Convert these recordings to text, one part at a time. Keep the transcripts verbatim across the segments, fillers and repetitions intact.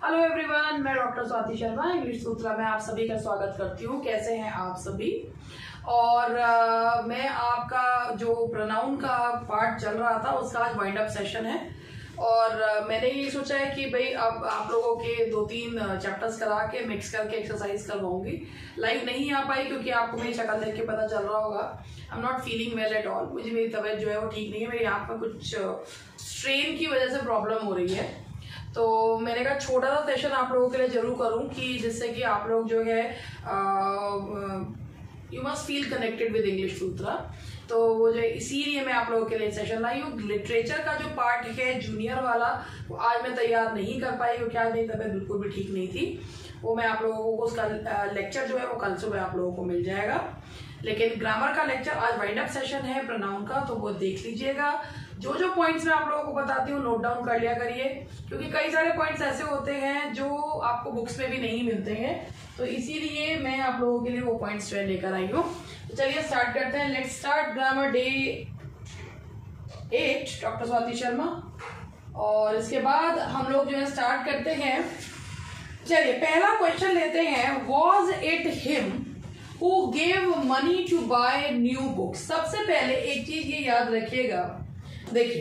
Hello everyone, मैं doctor Swati Sharma English Sutra में आप सभी का स्वागत करती हूँ। कैसे हैं आप सभी? और आ, मैं आपका जो प्रोनाउन का पार्ट चल रहा था उसका आज वाइंड अप सेशन है और आ, मैंने ये सोचा है कि भाई अब आप लोगों के दो तीन चैप्टर्स करा के मिक्स करके एक्सरसाइज करवाऊंगी। लाइव नहीं आ पाई क्योंकि आपको मेरी शक्ल देख के पता चल रहा होगा I am not feeling well at all. मुझे मेरी तबीयत जो है वो ठीक नहीं है, मेरी आँख में कुछ स्ट्रेन की वजह से प्रॉब्लम हो रही है। तो मैंने कहा छोटा सा सेशन आप लोगों के लिए जरूर करूं कि जिससे कि आप लोग जो है you must feel connected with English Sutra. तो वो जो इसीलिए मैं आप लोगों के लिए सेशन लाई हूँ। लिटरेचर का जो पार्ट है जूनियर वाला वो आज मैं तैयार नहीं कर पाई क्योंकि आज मेरी तबीयत बिल्कुल भी ठीक नहीं थी। वो मैं आप लोगों को उसका लेक्चर जो है वो कल सुबह आप लोगों को मिल जाएगा। लेकिन ग्रामर का लेक्चर आज वाइंड अप सेशन है प्रोनाउन का, तो वो देख लीजिएगा। जो जो पॉइंट्स मैं आप लोगों को बताती हूँ नोट डाउन कर लिया करिए क्योंकि कई सारे पॉइंट्स ऐसे होते हैं जो आपको बुक्स में भी नहीं मिलते हैं, तो इसीलिए मैं आप लोगों के लिए वो पॉइंट्स जो है लेकर आई हूँ। तो चलिए स्टार्ट करते हैं। Let's start grammar day at doctor Swati Sharma. और इसके बाद हम लोग जो है स्टार्ट करते हैं। चलिए पहला क्वेश्चन लेते हैं। Was it him who gave money to buy new books? सबसे पहले एक चीज ये याद रखिएगा, देखिए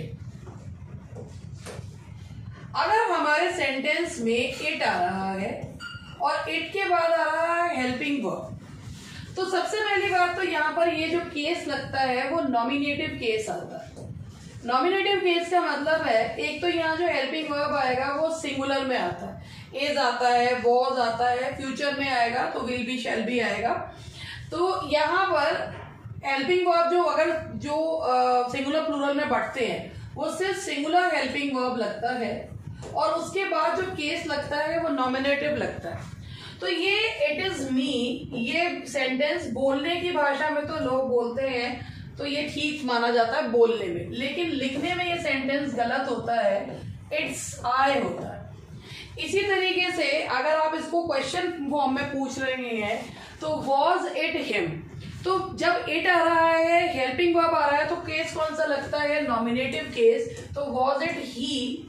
अगर हमारे सेंटेंस में इट आ रहा है और इट के बाद आ रहा है हेल्पिंग वर्ब, तो सबसे पहली बात तो यहाँ पर ये जो केस लगता है वो नॉमिनेटिव केस आता है। नॉमिनेटिव केस का मतलब है एक तो यहाँ जो हेल्पिंग वर्ब आएगा वो सिंगुलर में आता है, इज आता है, वॉज आता है, फ्यूचर में आएगा तो विल बी शैल बी आएगा। तो यहाँ पर हेल्पिंग वर्ब जो अगर जो सिंगुलर प्लूरल में बढ़ते हैं वो सिर्फ सिंगुलर हेल्पिंग वर्ब लगता है और उसके बाद जो केस लगता है वो नॉमिनेटिव लगता है। तो ये इट इज मी, ये सेंटेंस बोलने की भाषा में तो लोग बोलते हैं तो ये ठीक माना जाता है बोलने में, लेकिन लिखने में ये सेंटेंस गलत होता है, इट्स आई होता है। इसी तरीके से अगर आप इसको क्वेश्चन फॉर्म में पूछ रहे हैं तो वॉज इट हिम, तो जब इट आ रहा है हेल्पिंग वर्ब आ रहा है तो केस कौन सा लगता है? Nominative case. तो was it he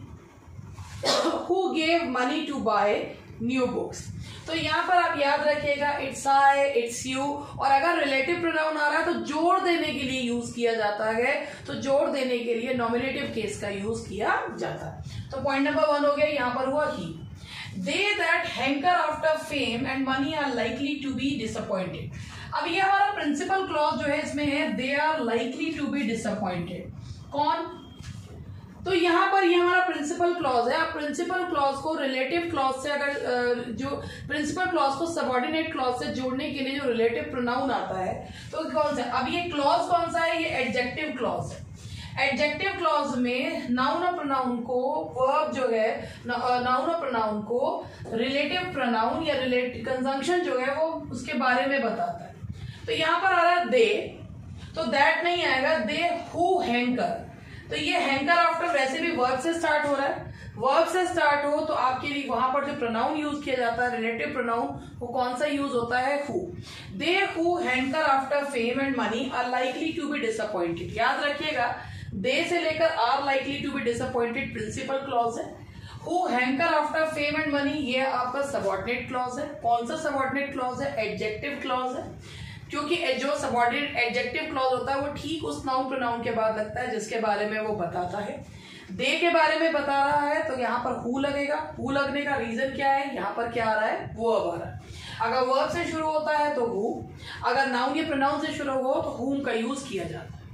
who gave money to buy new books. तो यहाँ पर आप याद रखिएगा इट्स आई, इट्स यू। और अगर रिलेटिव प्रोनाउन आ रहा है तो जोड़ देने के लिए यूज किया जाता है, तो जोड़ देने के लिए नॉमिनेटिव केस का यूज किया जाता है। तो पॉइंट नंबर वन हो गया, यहाँ पर हुआ ही। They that hanker after fame and money are likely to be disappointed। अब ये हमारा प्रिंसिपल क्लॉज जो है इसमें है they are likely to be disappointed। कौन? तो यहाँ पर ये हमारा प्रिंसिपल क्लॉज है। आप प्रिंसिपल क्लॉज को रिलेटिव क्लॉज से अगर जो प्रिंसिपल क्लॉज को सबऑर्डिनेट क्लॉज से जोड़ने के लिए जो रिलेटिव प्रोनाउन आता है तो कौन सा? अब ये क्लॉज कौन सा है? ये एडजेक्टिव क्लॉज है। एडजेक्टिव क्लॉज में नाउन और प्रोनाउन को वर्ब जो है नाउन और प्रोनाउन को रिलेटिव प्रोनाउन या रिलेटिव कंजंक्शन जो है वो उसके बारे में बताता है। तो यहाँ पर आ रहा है दे, तो दैट नहीं आएगा, दे हु हैंकर। तो ये हैंकर आफ्टर वैसे भी वर्ब से स्टार्ट हो रहा है, वर्ब से स्टार्ट हो तो आपके लिए वहां पर जो प्रोनाउन यूज किया जाता है रिलेटिव प्रोनाउन वो कौन सा यूज होता है? Who. They who hanker after fame and money are likely to be disappointed. याद रखिएगा दे से लेकर are likely to be disappointed principal clause है। Who hanker after fame and money ये आपका सबऑर्डिनेट क्लॉज है। कौन सा सबऑर्डिनेट क्लॉज है? एडजेक्टिव क्लॉज है, क्योंकि जो सबऑर्डिनेट एडजेक्टिव क्लॉज होता है वो ठीक उस नाउन प्रोनाउन के बाद लगता है जिसके बारे में वो बताता है। दे के बारे में बता रहा है तो यहाँ पर हु लगेगा। हु लगने का रीजन क्या है? यहाँ पर क्या आ रहा है? वर्ब आ रहा है। अगर वर्ब से शुरू होता है तो हु, अगर नाउन या प्रोनाउन से शुरू हो तो हुम का यूज किया जाता है।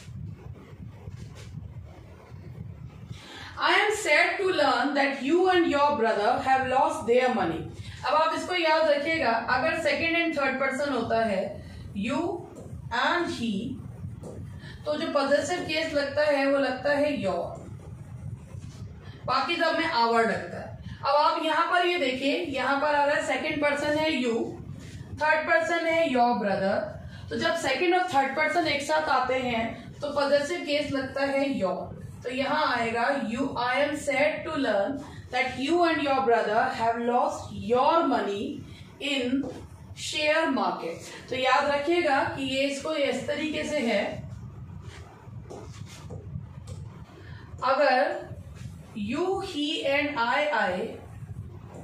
I am sad to learn that you and your brother have lost their money। अब आप इसको याद रखिएगा, अगर सेकेंड एंड थर्ड पर्सन होता है you and he तो जो पॉजेसिव केस लगता है वो लगता है your, बाकी सब में our लगता है। अब आप यहाँ पर ये देखिए, यहाँ पर आ रहा है सेकेंड पर्सन है you, थर्ड पर्सन है your brother। तो जब सेकेंड और थर्ड पर्सन एक साथ आते हैं तो पॉजेसिव केस लगता है your। तो यहाँ आएगा you, I am sad to learn that you and your brother have lost your money in share market। तो याद रखिएगा कि ये इसको इस तरीके से है, अगर you, he and I, I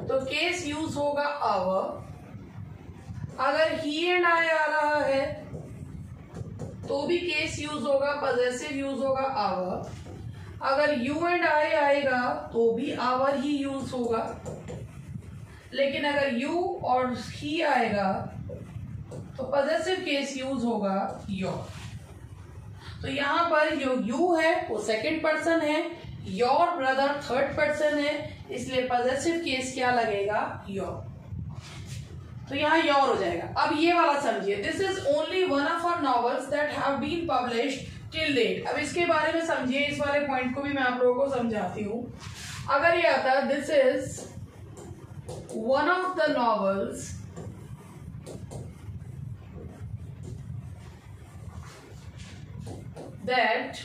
तो केस यूज होगा आवर। अगर ही एंड आई आ रहा है तो भी केस यूज होगा, पॉजेसिव यूज होगा आवर। अगर यू एंड आई आएगा तो भी आवर ही यूज होगा, लेकिन अगर यू और ही आएगा तो पॉजेसिव केस यूज होगा योर। तो यहां पर जो यू है वो सेकंड पर्सन है, योर ब्रदर थर्ड पर्सन है, इसलिए पॉजेसिव केस क्या लगेगा, योर। तो यहां योर हो जाएगा। अब ये वाला समझिए, this is only one of our novels that have been published till date. अब इसके बारे में समझिए, इस वाले पॉइंट को भी मैं आप लोगों को समझाती हूं। अगर ये आता है this is one of the novels that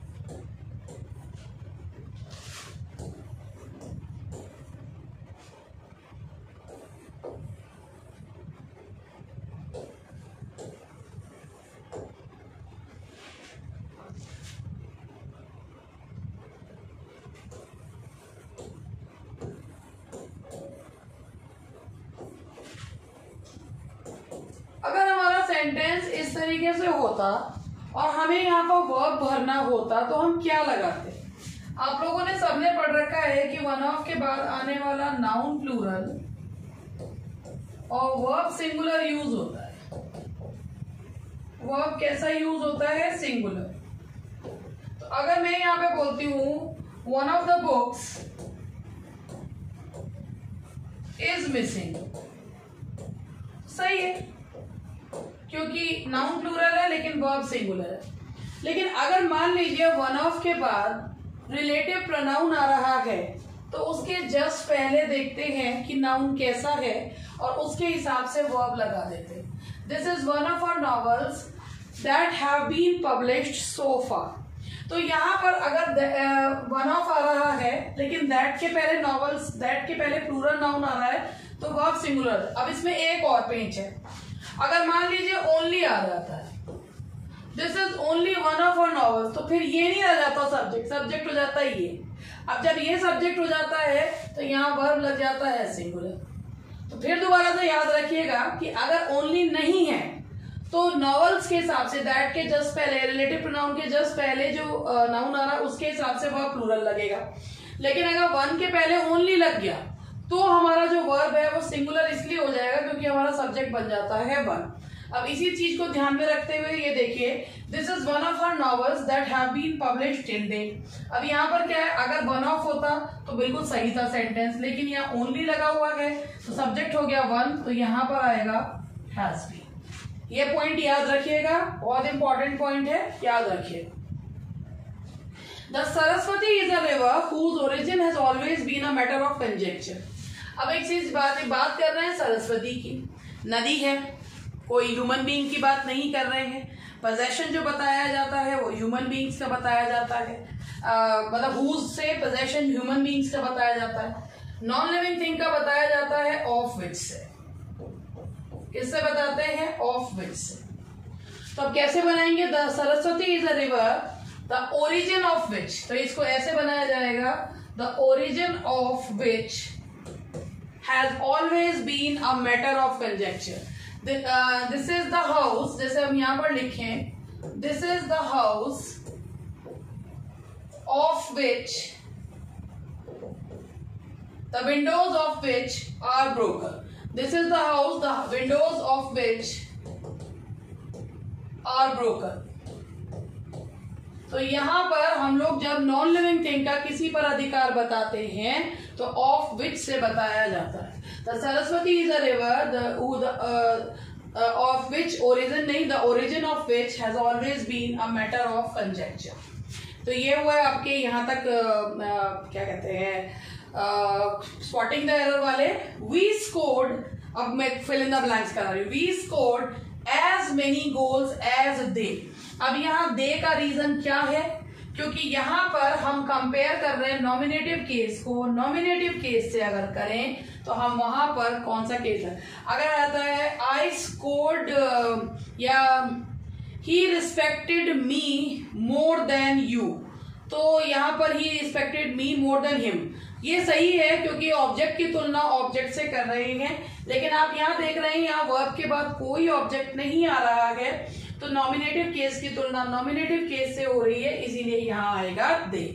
अगर हमारा सेंटेंस इस तरीके से होता और हमें यहाँ पर वर्ब भरना होता तो हम क्या लगाते। आप लोगों ने सबने पढ़ रखा है कि वन ऑफ के बाद आने वाला नाउन प्लूरल और वर्ब सिंगुलर यूज होता है। वर्ब कैसा यूज होता है, सिंगुलर। तो अगर मैं यहाँ पे बोलती हूं one of the books is missing, सही है क्योंकि नाउन प्लूरल है लेकिन वर्ब सिंगुलर है। लेकिन अगर मान लीजिए वन ऑफ के बाद रिलेटिव प्रोनाउन आ रहा है तो उसके जस्ट पहले देखते हैं कि नाउन कैसा है और उसके हिसाब से वर्ब लगा देते हैं। This is one of our novels that have been published so far. तो यहाँ पर अगर वन ऑफ आ रहा है लेकिन दैट के पहले नॉवेल्स, दैट के पहले प्लूरल नाउन आ रहा है तो वर्ब सिंगुलर। अब इसमें एक और पेंच है, अगर मान लीजिए ओनली आ जाता है, this is only one of our novels, तो फिर ये नहीं रह जाता सब्जेक्ट, सब्जेक्ट हो जाता है ये। अब जब ये सब्जेक्ट हो जाता है तो यहाँ वर्ब लग जाता है सिंगुलर। तो फिर दोबारा से याद रखिएगा कि अगर ओनली नहीं है तो नॉवेल्स के हिसाब से दैट के जस्ट पहले, रिलेटिव प्रोनाउन के जस्ट पहले जो नाउन आ रहा है उसके हिसाब से वर्ब प्लूरल लगेगा। लेकिन अगर वन के पहले ओनली लग गया तो हमारा जो वर्ब है वो सिंगुलर इसलिए हो जाएगा क्योंकि हमारा सब्जेक्ट बन जाता है वन। अब इसी चीज को ध्यान में रखते हुए ये देखिए, this is one of our novels that have been published till date. अब यहाँ पर क्या है, अगर वन ऑफ होता तो बिल्कुल सही था सेंटेंस, लेकिन यहाँ ओनली लगा हुआ है तो सब्जेक्ट हो गया वन, तो यहाँ पर आएगा हैज बीन। ये पॉइंट याद रखिएगा, बहुत इंपॉर्टेंट पॉइंट है, याद रखिएगा। The Saraswati is a river whose origin has always been a matter of conjecture। अब एक चीज बात बात कर रहे हैं सरस्वती की, नदी है, कोई ह्यूमन बीइंग की बात नहीं कर रहे हैं। पोजेशन जो बताया जाता है वो ह्यूमन बीइंग्स का बताया जाता है, मतलब whose से पोजेशन ह्यूमन बीइंग्स का बताया जाता है। नॉन लिविंग थिंग का बताया जाता है ऑफ विच से। किससे बताते हैं, ऑफ विच से। तो अब कैसे बनाएंगे, the Saraswati is a river the origin of which, तो इसको ऐसे बनाया जाएगा, the origin of which has always been a matter of conjecture। This, uh, this is the house, जैसे हम यहाँ पर लिखें, this is the house of which the windows of which are broken। This is the house, the windows of which are broken। तो यहाँ पर हम लोग जब नॉन लिविंग थिंग का किसी पर अधिकार बताते हैं तो ऑफ विच से बताया जाता है। The Saraswati is a river of which origin नहीं, the origin of which has always been a matter of conjecture. तो ये हुआ है आपके यहाँ तक uh, uh, क्या कहते हैं स्पॉटिंग द एरर वाले। वी स्कोर्ड, अब मैं फिल इन द ब्लैंक्स करा रही हूँ, we scored as many goals as they. अब यहाँ दे का रीजन क्या है, क्योंकि यहाँ पर हम कंपेयर कर रहे हैं नॉमिनेटिव केस को। नॉमिनेटिव केस से अगर करें तो हम वहां पर कौन सा केस है, अगर आता है आई स्कोर्ड या he respected me more than you, तो यहाँ पर he respected me more than him, ये सही है क्योंकि ऑब्जेक्ट की तुलना ऑब्जेक्ट से कर रहे हैं। लेकिन आप यहाँ देख रहे हैं यहाँ वर्ब के बाद कोई ऑब्जेक्ट नहीं आ रहा है, तो नॉमिनेटिव केस की तुलना नॉमिनेटिव केस से हो रही है, इसीलिए यहाँ आएगा दे।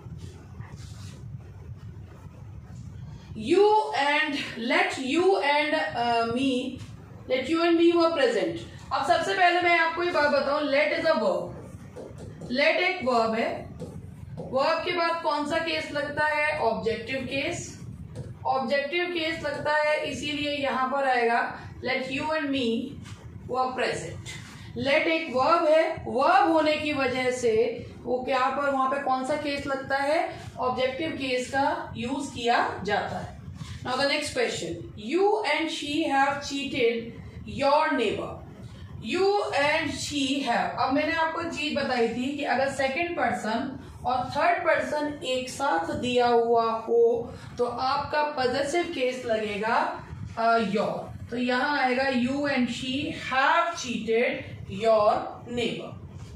You and let you and uh, me let you and me were present। अब सबसे पहले मैं आपको ये बात बताऊं, let is a verb। let एक verb है, verb के बाद कौन सा केस लगता है? Objective case. ऑब्जेक्टिव केस लगता है, इसीलिए यहां पर आएगा let you and me were present। let एक verb है, verb होने की वजह से वो क्या पर वहां पे कौन सा केस लगता है? ऑब्जेक्टिव केस का यूज किया जाता है। Now the next question, you and she have cheated your neighbour. You and she have, अब मैंने आपको चीज बताई थी कि अगर सेकंड पर्सन और थर्ड पर्सन एक साथ दिया हुआ हो तो आपका पॉजेसिव केस लगेगा योर। तो यहां आएगा you and she have cheated your neighbour.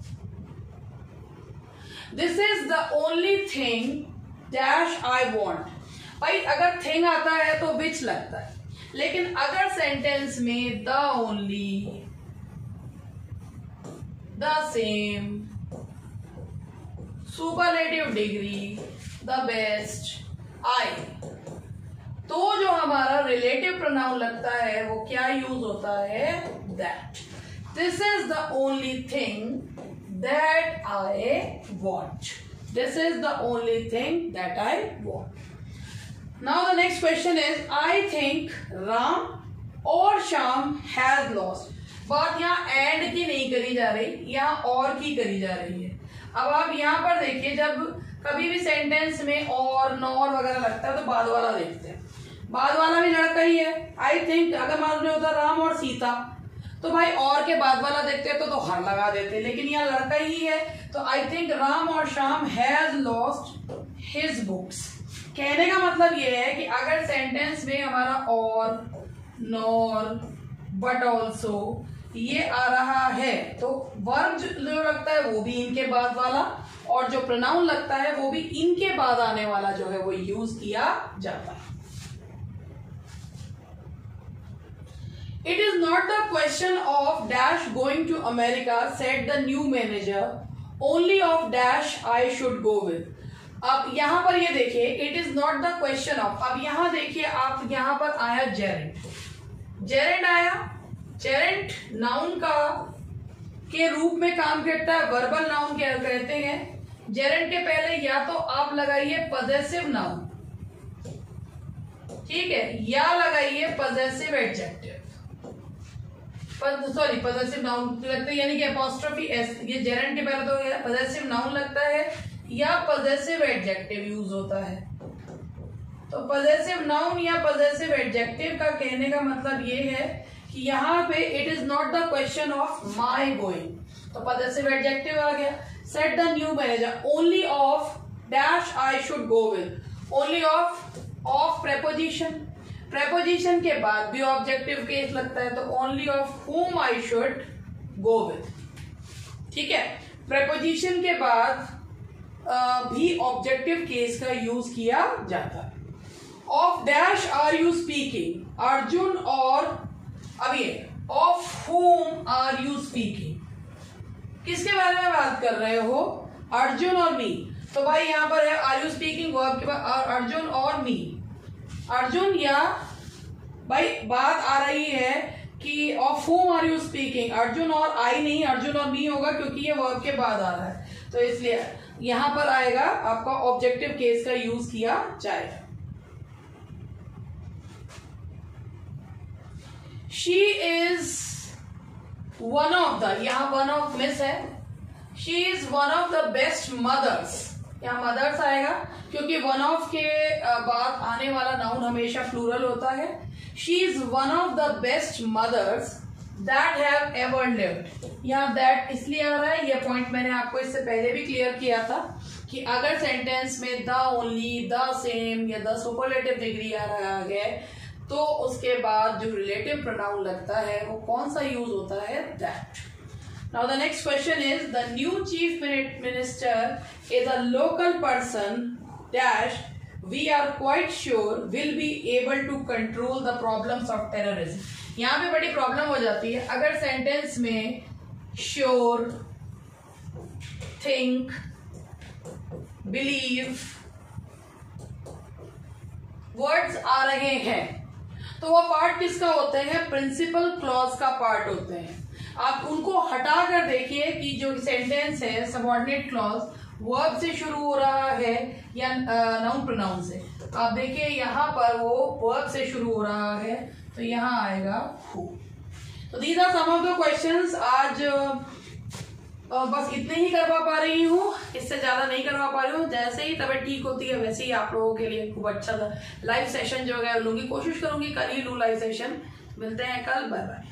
This is the only thing dash I want. भाई अगर थिंग आता है तो विच लगता है, लेकिन अगर सेंटेंस में the only, the same, superlative degree, the best, I, तो जो हमारा रिलेटिव प्रोनाउन लगता है वो क्या यूज होता है? That. This is the only thing that I want। This is the only thing that I want। Now the next question is, I think Ram और Shyam has lost। बात यहाँ and की नहीं करी जा रही, यहाँ और की करी जा रही है। अब आप यहाँ पर देखिए, जब कभी भी सेंटेंस में और नॉर वगैरह लगता है तो बाद वाला देखते हैं। बाद वाला भी लड़का ही है। आई थिंक अगर मान लो होता राम और सीता तो भाई और के बाद वाला देखते तो तो हर लगा देते, लेकिन यहाँ लड़का ही है तो आई थिंक राम और Shyam has lost his books. कहने का मतलब ये है कि अगर सेंटेंस में हमारा और, नॉर, बट ऑल्सो ये आ रहा है तो वर्ब जो लगता है वो भी इनके बाद वाला, और जो प्रोनाउन लगता है वो भी इनके बाद आने वाला जो है वो यूज किया जाता है। It is not the question of dash going to America, said the new manager, only of dash I should go with। अब यहां पर ये देखिए, it is not the question of, अब यहां देखिए आप, यहां पर आया जेरेंट, जेरेंट आया, जेरेंट नाउन का के रूप में काम करता है, वर्बल नाउन क्या कहते हैं। जेरेंट के पहले या तो आप लगाइए पॉजेसिव नाउन, ठीक है, या लगाइए possessive adjective, sorry possessive noun लगता है, यानी कि अपॉस्ट्रोफी एस, ये जेरेंट के पहले तो पॉजेसिव नाउन लगता है या पॉजेसिव एडजेक्टिव यूज होता है। तो पॉजेसिव नाउन या पॉजेसिव एडजेक्टिव का कहने का मतलब ये है कि यहाँ पे it is not the question of my going, तो पॉजेसिव एडजेक्टिव आ गया। Set the new manager only of dash I should go with, only of, of preposition, preposition के बाद भी ऑब्जेक्टिव केस लगता है तो only of whom I should go with, ठीक है। प्रेपोजिशन के बाद आ, भी ऑब्जेक्टिव केस का यूज किया जाता है। Of dash are you speaking, Arjun और, अब ये of whom are you speaking, किसके बारे में बात कर रहे हो? अर्जुन और मी। तो भाई यहां पर है आर यू स्पीकिंग, वर्ब के बाद अर्जुन और मी। अर्जुन या भाई बात आ रही है कि of whom are you speaking, Arjun और आई नहीं, अर्जुन और मी होगा क्योंकि ये वर्ब के बाद आ रहा है, तो इसलिए यहां पर आएगा आपका ऑब्जेक्टिव केस का यूज किया जाएगा। She is one of the, यहां वन ऑफ मिस है, she is one of the best mothers, यहाँ मदर्स आएगा क्योंकि वन ऑफ के बाद आने वाला नाउन हमेशा प्लूरल होता है। She is one of the best mothers that have ever lived, यहाँ दैट इसलिए आ रहा है, यह पॉइंट मैंने आपको इससे पहले भी क्लियर किया था कि अगर सेंटेंस में द ओनली, द सेम या द सुपरलेटिव डिग्री आ रहा है तो उसके बाद जो रिलेटिव प्रोनाउन लगता है वो कौन सा यूज होता है? That. Now the next question is, the new chief minister is a local person dash we are quite sure will be able to control the problems of terrorism. यहाँ पे बड़ी प्रॉब्लम हो जाती है अगर सेंटेंस में श्योर, थिंक, बिलीव वर्ड्स आ रहे हैं तो वो पार्ट किसका होते हैं? प्रिंसिपल क्लॉज का पार्ट होते हैं। आप उनको हटा कर देखिए कि जो सेंटेंस है सबऑर्डिनेट क्लॉज वर्ब से शुरू हो रहा है या नाउन प्रोनाउन से। आप देखिए यहाँ पर वो वर्ब से शुरू हो रहा है तो यहाँ आएगा हु। तो these are some of the questions. आज uh, बस इतने ही करवा पा रही हूँ, इससे ज्यादा नहीं करवा पा रही हूँ। जैसे ही तबीयत ठीक होती है वैसे ही आप लोगों के लिए खूब अच्छा लाइव सेशन जो है लूंगी, कोशिश करूंगी कल ही लूँ लाइव सेशन। मिलते हैं कल, बाय बाय।